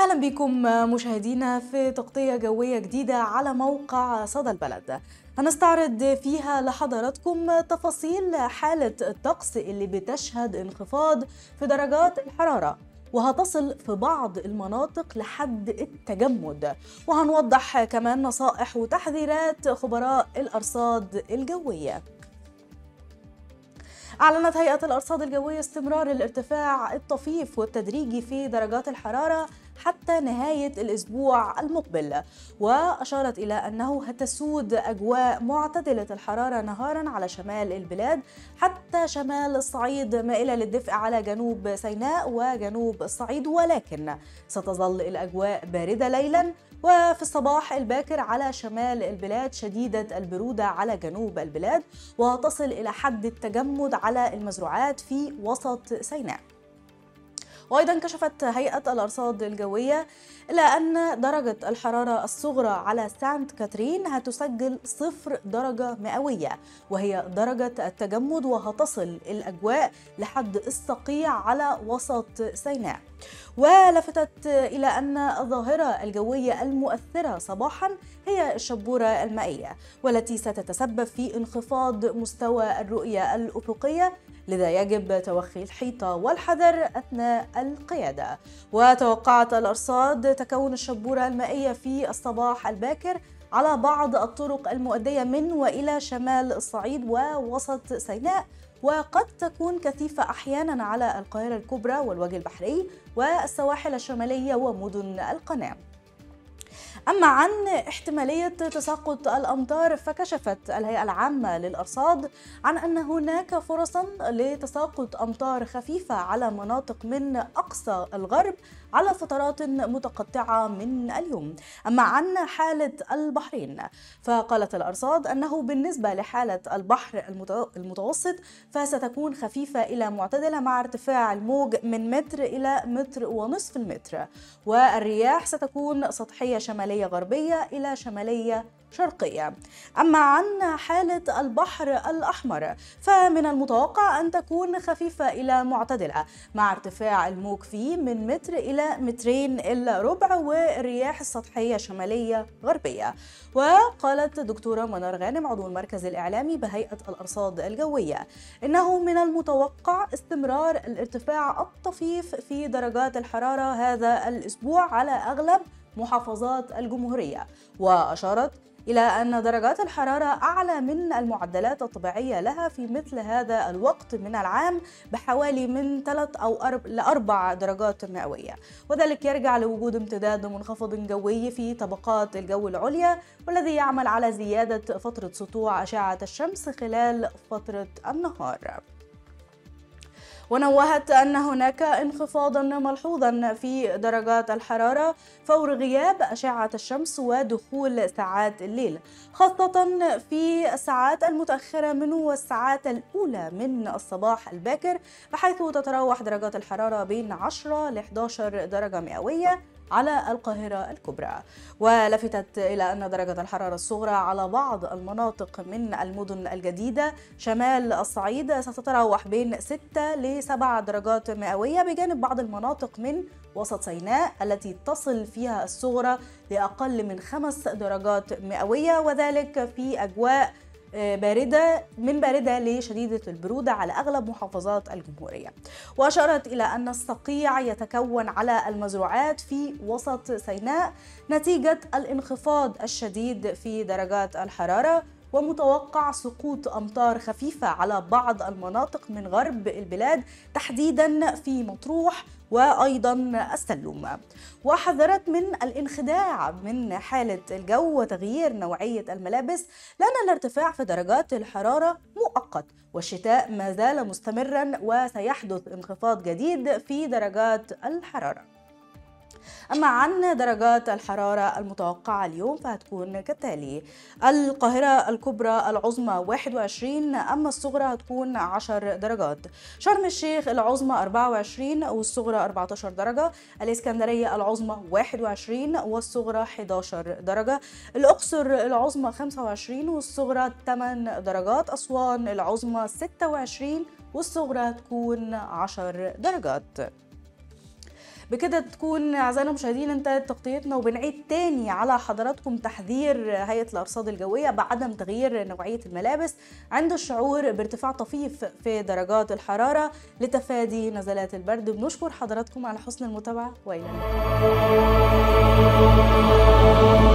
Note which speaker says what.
Speaker 1: أهلا بكم مشاهدينا في تغطية جوية جديدة على موقع صدى البلد. هنستعرض فيها لحضراتكم تفاصيل حالة الطقس اللي بتشهد انخفاض في درجات الحرارة، وهتصل في بعض المناطق لحد التجمد، وهنوضح كمان نصائح وتحذيرات خبراء الأرصاد الجوية. أعلنت هيئة الأرصاد الجوية استمرار الارتفاع الطفيف والتدريجي في درجات الحرارة حتى نهاية الأسبوع المقبل، وأشارت إلى أنه هتسود أجواء معتدلة الحرارة نهارا على شمال البلاد حتى شمال الصعيد، مائلة للدفء على جنوب سيناء وجنوب الصعيد، ولكن ستظل الأجواء باردة ليلا، وفي الصباح الباكر على شمال البلاد شديدة البرودة على جنوب البلاد، وتصل إلى حد التجمد على المزروعات في وسط سيناء. وأيضا كشفت هيئة الأرصاد الجوية إلى أن درجة الحرارة الصغرى على سانت كاترين هتسجل 0 درجة مئوية، وهي درجة التجمد، وهتصل الأجواء لحد الصقيع على وسط سيناء. ولفتت إلى أن الظاهرة الجوية المؤثرة صباحا هي الشبورة المائية، والتي ستتسبب في انخفاض مستوى الرؤية الأفقية، لذا يجب توخي الحيطة والحذر أثناء القيادة. وتوقعت الأرصاد تكون الشبورة المائية في الصباح الباكر على بعض الطرق المؤدية من وإلى شمال الصعيد ووسط سيناء، وقد تكون كثيفة أحيانا على القاهرة الكبرى والوجه البحري والسواحل الشمالية ومدن القناة. أما عن احتمالية تساقط الأمطار، فكشفت الهيئة العامة للأرصاد عن أن هناك فرصا لتساقط أمطار خفيفة على مناطق من أقصى الغرب على فترات متقطعة من اليوم. أما عن حالة البحرين، فقالت الأرصاد أنه بالنسبة لحالة البحر المتوسط فستكون خفيفة إلى معتدلة مع ارتفاع الموج من متر إلى متر ونصف المتر، والرياح ستكون سطحية شمالية غربية إلى شمالية شرقية. أما عن حالة البحر الأحمر، فمن المتوقع أن تكون خفيفة إلى معتدلة مع ارتفاع الموج فيه من متر إلى مترين إلا ربع، والرياح السطحية شمالية غربية. وقالت دكتورة منار غانم عضو المركز الإعلامي بهيئة الأرصاد الجوية إنه من المتوقع استمرار الارتفاع الطفيف في درجات الحرارة هذا الأسبوع على أغلب محافظات الجمهورية، وأشارت إلى أن درجات الحرارة أعلى من المعدلات الطبيعية لها في مثل هذا الوقت من العام بحوالي من 3 أو 4 درجات مئوية، وذلك يرجع لوجود امتداد منخفض جوي في طبقات الجو العليا، والذي يعمل على زيادة فترة سطوع أشعة الشمس خلال فترة النهار. ونوهت أن هناك انخفاضا ملحوظا في درجات الحرارة فور غياب أشعة الشمس ودخول ساعات الليل، خاصة في الساعات المتأخرة منه والساعات الأولى من الصباح الباكر، بحيث تتراوح درجات الحرارة بين 10 ل 11 درجة مئوية على القاهرة الكبرى. ولفتت إلى أن درجة الحرارة الصغرى على بعض المناطق من المدن الجديدة شمال الصعيد ستتراوح بين 6 ل 7 درجات مئوية، بجانب بعض المناطق من وسط سيناء التي تصل فيها الصغرى لأقل من 5 درجات مئوية، وذلك في أجواء باردة لشديدة البرودة على أغلب محافظات الجمهورية. وأشارت إلى أن الصقيع يتكون على المزروعات في وسط سيناء نتيجة الانخفاض الشديد في درجات الحرارة، ومتوقع سقوط أمطار خفيفة على بعض المناطق من غرب البلاد تحديدا في مطروح وأيضا السلوم. وحذرت من الانخداع من حالة الجو وتغيير نوعية الملابس، لأن الارتفاع في درجات الحرارة مؤقت والشتاء ما زال مستمرا، وسيحدث انخفاض جديد في درجات الحرارة. أما عن درجات الحرارة المتوقعة اليوم فهتكون كالتالي: القاهرة الكبرى العظمى 21، أما الصغرى هتكون 10 درجات. شرم الشيخ العظمى 24 والصغرى 14 درجة. الإسكندرية العظمى 21 والصغرى 11 درجة. الأقصر العظمى 25 والصغرى 8 درجات. أسوان العظمى 26 والصغرى هتكون 10 درجات. بكده تكون أعزائنا المشاهدين انتهت تغطيتنا، وبنعيد تاني على حضراتكم تحذير هيئة الأرصاد الجوية بعدم تغيير نوعية الملابس عند الشعور بارتفاع طفيف في درجات الحرارة لتفادي نزلات البرد. بنشكر حضراتكم على حسن المتابعة، وإلى اللقاء.